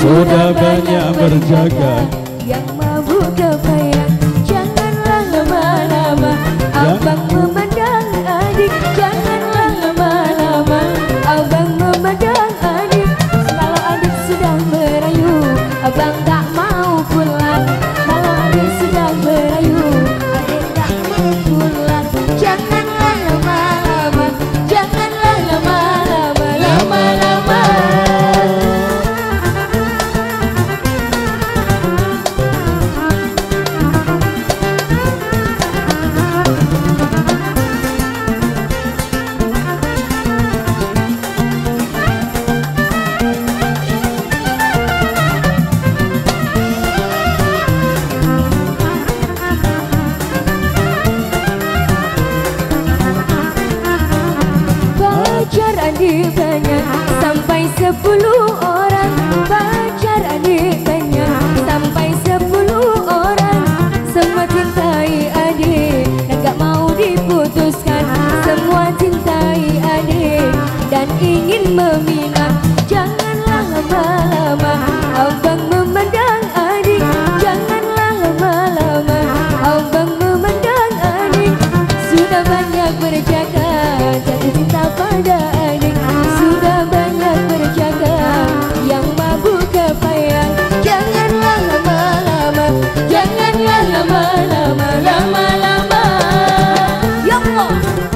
sudah banyak berjaga. Yang mabuk kebayang, janganlah lama-lama. Abang memandang adik, janganlah lama-lama. Abang memandang adik, kalau adik sedang merayu, abang tak mau pulang. Kalau adik sedang merayu, adik tak mau pulang. Janganlah lama-lama, janganlah lama-lama, lama-lama. Pacar adik banyak sampai 10 orang. Pacar adik banyak sampai 10 orang. Semua cintai adik dan gak mau diputuskan. Semua cintai adik dan ingin meminang. Janganlah lama-lama abang memandang adik. Janganlah lama-lama abang memandang adik. Sudah banyak berjaga, jatuh cinta pada adik. Sudah banyak berjaga, yang mabuk kebayang. Janganlah lama-lama, janganlah lama-lama, lama-lama. Ya Allah.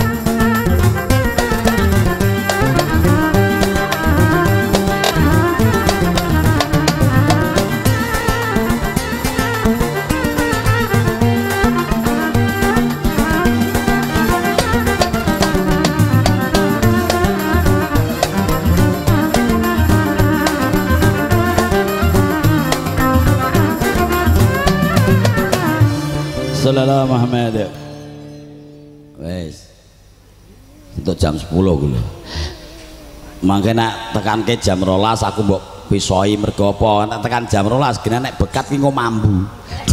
Sallallahu Muhammad. Wes. Untuk jam 10 kuwi. Mangke nak tekan ke jam 12 aku mbok pisoi mergo apa? Nek tekan jam 12 gene nek bekat ki engko mambu.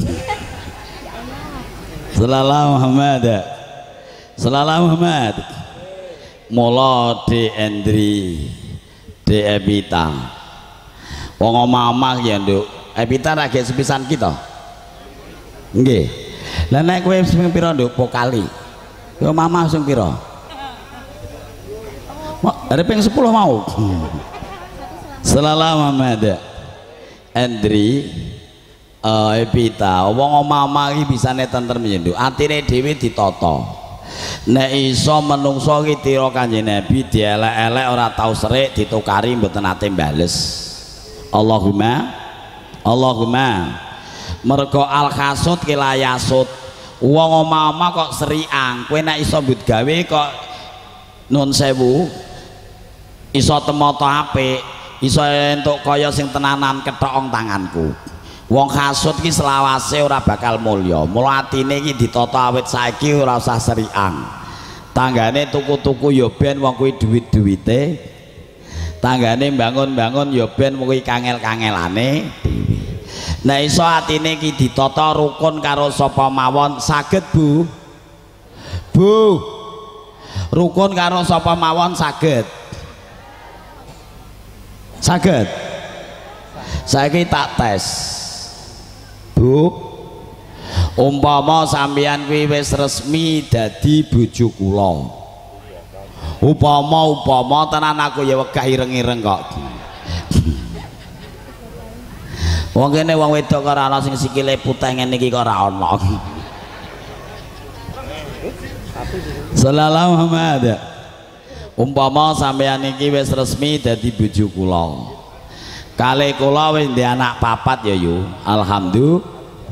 Sallallahu Muhammad. Sallallahu Muhammad. Mula di Endri di Evita. Wong omah ya nduk. Evita ra ge sepisan kita. Nggih. Lah nek kowe sing pira nduk pokali? Yo mamah sing pira? Are ping 10 mau. Sallallahu Muhammad. Endri Evita, wong omah iki bisane tentrem nduk. Atine dhewe ditata. Nek iso menungso iki tira Kanjeng Nabi dielek-elek ora tau serik ditukari mboten ate mbales. Allahumma mergo al khasut ki layasut. Wong omah-omah kok seriang, kowe nek iso mbut gawe kok nun sewu iso temoto apik, iso entuk kaya sing tenanan kethok tanganku. Wong khasut ki selawase ora bakal mulya. Mula atine iki ditata awit saiki ora usah seriang. Tanggane tuku-tuku ya ben wong kuwi duwit-duwite. Tanggane bangun-bangun ya ben kuwi kangel-kangelane dhewe. Nek iso atine iki ditata rukun karo sapa mawon saged Bu. Bu. Rukun karo sapa mawon saged. Saged. Saiki tak tes. Bu. Umpama sampeyan kuwi wis resmi dadi bojo kula. Upama tenan aku ya wegah ireng-ireng kok. Wong kene wong wedok kok ora ana sing sikile putih ngene iki kok ora ana. Sallallahu Muhammad. Umpama sampeyan iki wis resmi dadi bojo kula. Kale kula wis ndek anak 4 ya yo. Alhamdulillah.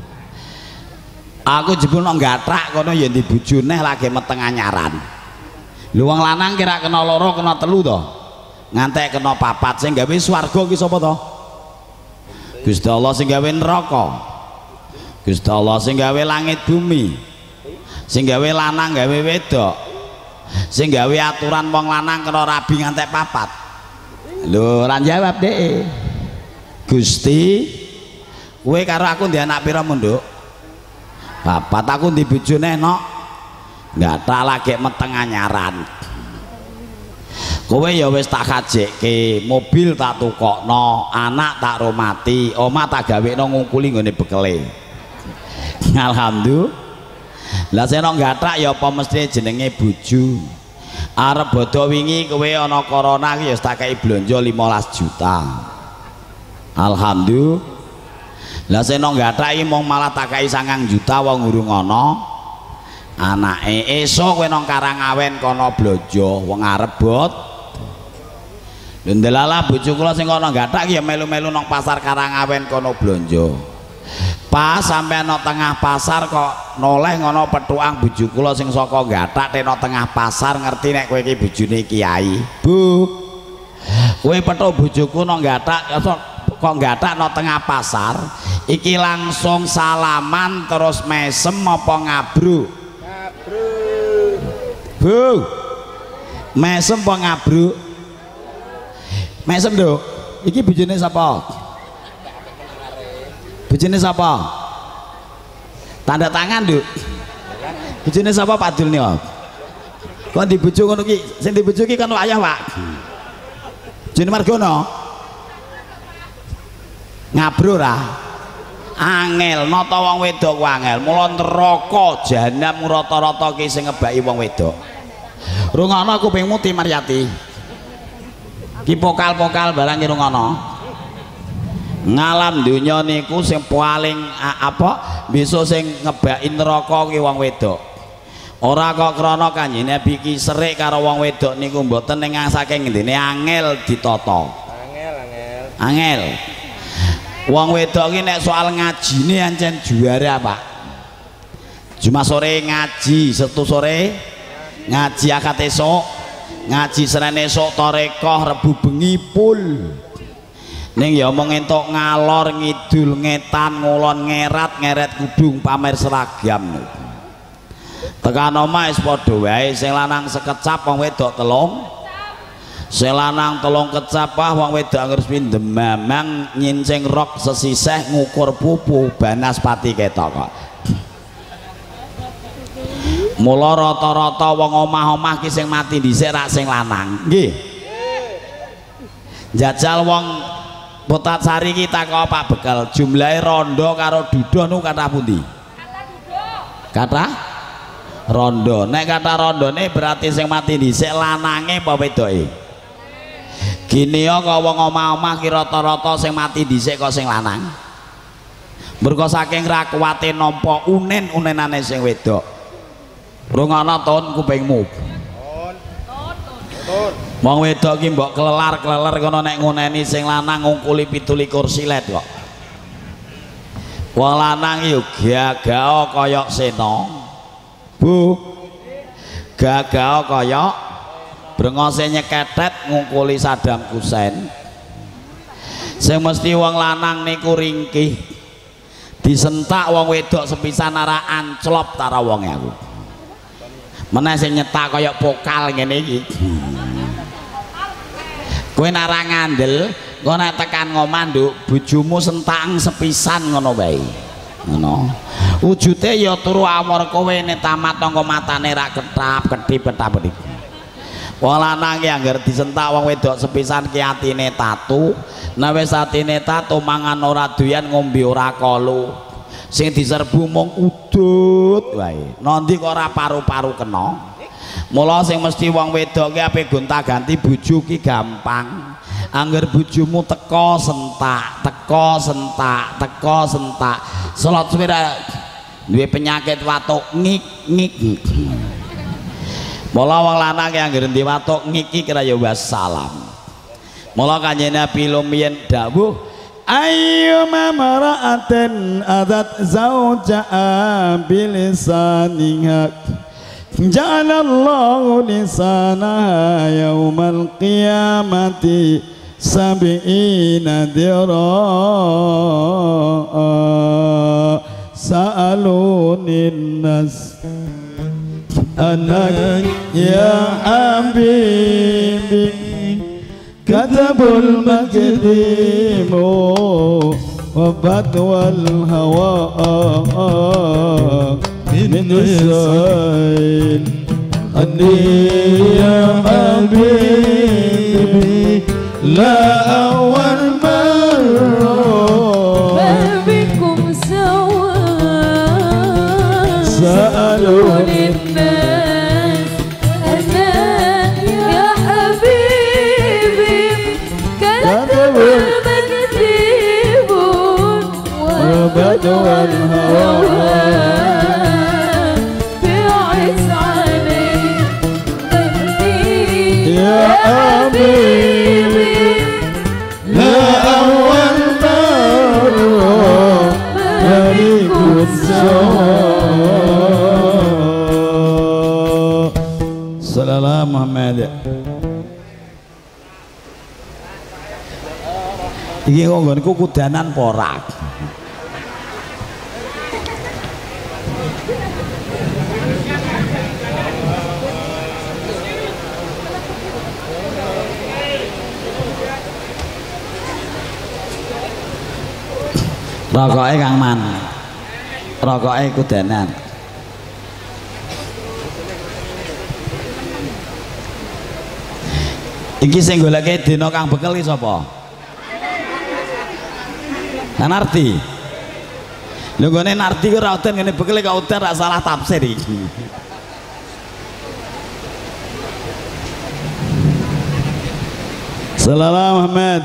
Aku jebul nang gathrak kono ya ndi bojo neh lagi meteng anyaran. Lho wong lanang kira kena 2 kena 3 to. Ngantek kena 4 sing gawe swarga ki sapa to? Gusti Allah sing gawe neraka. Gusti Allah sing gawe langit bumi. Sing gawe lanang gawe wedok. Sing gawe aturan wong lanang kena rabi ngantek 4. Lho ora jawab dhek. Gusti, kowe karo aku ndek anak pira munduk? 4. Aku ndi bojone nok. Enggak tak lagi meteng anyaran. Kowe ya wis tak kajekke, mobil tak tukokno, anak tak romati, omah tak gawekno ngungkuli nggone bekele. Alhamdulillah. Lah seno gathak ya apa mesti jenenge bojo. Arep bodho wingi kowe ana corona iki ya tak kei blonjo 15 juta. Alhamdulillah. Lah seno gathak iki mung malah tak kei 9 juta wong urung ana anake. Esuk kowe nang Karangawen kono blonjo wong arep bot. Ndelala bojo kula sing kono gathak ya melu-melu nang pasar Karangawen kono blonjo. Pas sampai no tengah pasar kok noleh ngono petuang bojo kula sing saka gathak teno tengah pasar ngerti nek kowe iki bojone kiai. Bu. Kowe petuk bojoku nang gathak kok gathak no tengah pasar iki langsung salaman terus mesem apa ngabruk? Ngabruk. Bu. Mesem apa ngabruk? Mesem Nduk. Iki bojone sapa? Bojone sapa? Tanda tangan Nduk. Bojone sapa Pak Dul niku? Kok di bojo ngono ki, sing di bojo ki kan wayah, Pak. Bojone Margono. Ngabro ra. Angel nata wong wedok ku angel. Mula neraka jahanam rata-rata ki sing ngebaki wong wedok. Rungokno kupingmu Ti Maryati. Ki pokal-pokal barang irung ana. Ngalam dunya niku sing paling apa bisa sing ngebaki neraka ki wong wedok. Ora kok krana Kanjeng Nabi ki serik karo wong wedok niku mboten ning saking ngendene angel ditata. Angel. Wong wedok ki nek soal ngajine ancen juara, Pak. Jumat sore ngaji, Sabtu sore ngaji akad esuk. Ngaji Senin esuk tarekah, Rebu bengi pul. Ning ya mung entuk ngalor ngidul ngetan ngulon ngerat ngeret kudung pamer seragam. Tekan omah wis padha wae sing lanang sekecap wong wedok telung. Sing lanang telung kecap wong wedok ngresmi demamang nyincing rok sesisih ngukur pupu banaspati ketok kok. Mula rata-rata wong omah-omah ki sing mati dhisik rak sing lanang. Nggih. Jajal wong Potatsari ki takok Pak Bekal, jumlahe rondo karo dudoh niku kathah pundi? Kathah rondo. Nek kathah rondone berarti sing mati dhisik lanange apa wedoke? Gini ya kok wong omah-omah ki rata-rata sing mati dhisik kok sing lanang. Mergo saking ra kuwate nampa unen-unenane sing wedok. Rungokno ton kupingmu. Wong wedok ki mbok klelar-kleler kono nek nguneni sing lanang ngungkuli 17 silet kok. Wong lanang yo gagao kaya sena. Bu. Gagao kaya brengose nyeketet ngungkuli Saddam Hussein. Sing mesti wong lanang niku ringkih. Disentak wong wedok sepisan arah anclop tara wonge aku. Meneh sing nyetak kaya pokal ngene iki. Kowe nara ngandel, kowe nek tekan ngomah Nduk, bojomu sentang sepisan ngono wae. Ngono. Wujude ya turu amor kowe nek tamat nang matane ra ketap-ketip. Wong lanang ki anggar disentak wong wedok sepisan ki atine tatu. Nek wis atine tatu mangan ora doyan ngombe ora kolu. Sing diserbu mung udut wae. Nanti kok ora paru-paru kena. Mula sing mesti wong wedok ki ape gonta-ganti bojo ki gampang. Angger bojomu teko sentak. Salat suwe duwe penyakit watuk ngik. Mula wong lanang ki angger ndi watuk ngik ki kira ya wassalam. Mula Kanjeng Nabi lumiyen dawuh ayyuma mara'atin adat zawja'a bilisaniha ja'alallahu lisanaha yawmal qiyamati sab'ina dira'a sa'alunin nas anak ya habibi katabul makdimu wabatwal hawa min usain ani ya habibi حبيبي لا أول مرة ما بكم سوا سألوني الناس أنا يا حبيبي كتب المكتوب وبدو الهوى بعز علي قلبي يا حبيبي لا أول مرة نكون سوا صلى الله محمد. Iki nggonku kudanan porak. Rokoke Kang Man. Rokoke kudanan. Iki sing goleke dina Kang Bekel iki sapa? Kang Narti. Lho gone Narti ku ora udan ngene Bekel kok udan ra salah tafsir iki. Sallallahu Muhammad.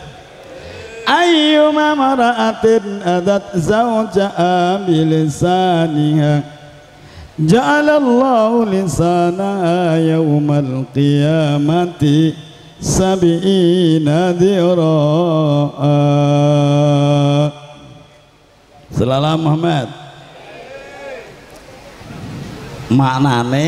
Ayyuma mara'atin adat zawjaha bilisaniha ja'alallahu lisanaha yawmal qiyamati sab'ina dhira'a. Sallallahu Muhammad. Maknane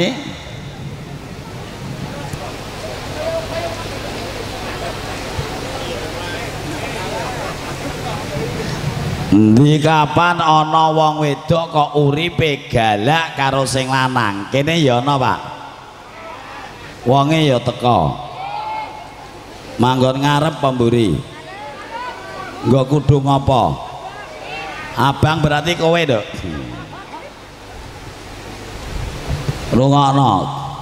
di kapan ana wong wedok kok uripe galak karo sing lanang. Kene ya ana, Pak. Wonge ya teka. Manggon ngarep pemburi. Nggo kudu ngopo? Abang berarti kowe, Dok. Rungokno.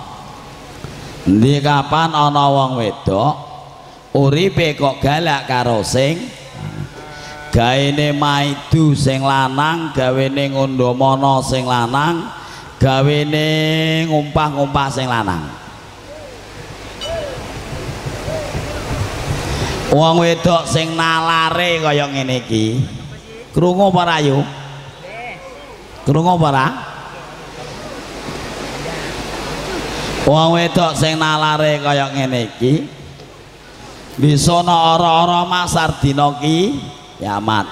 Di kapan ana wong wedok uripe kok galak karo sing gaene maidu sing lanang, gawene ngondomono sing lanang, gawene ngumpah-ngumpah sing lanang. Wong wedok sing nalare kaya ngene iki. Krungu apa ora yu? Krungu apa ora? Wong wedok sing nalare kaya ngene iki bisa ana ora-ora masar dina ki kiamat,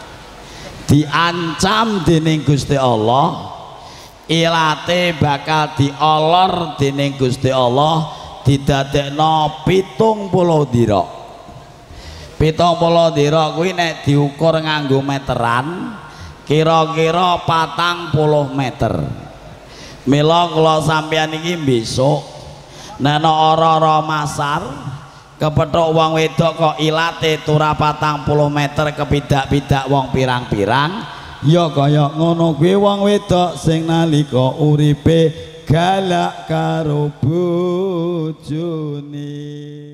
diancam dening Gusti Allah, ilate bakal diolor dening Gusti Allah, didadekno 70 dira. 70 dira kuwi nek diukur nganggo meteran kira-kira 40 meter. Mila kula sampeyan iki besok nek ora-ora masar kepethuk wong wedok kok ilate turah 40 meter kepidak-pidak wong pirang-pirang, ya kaya ngono kuwi wong wedok sing nalika uripe galak karo bojone.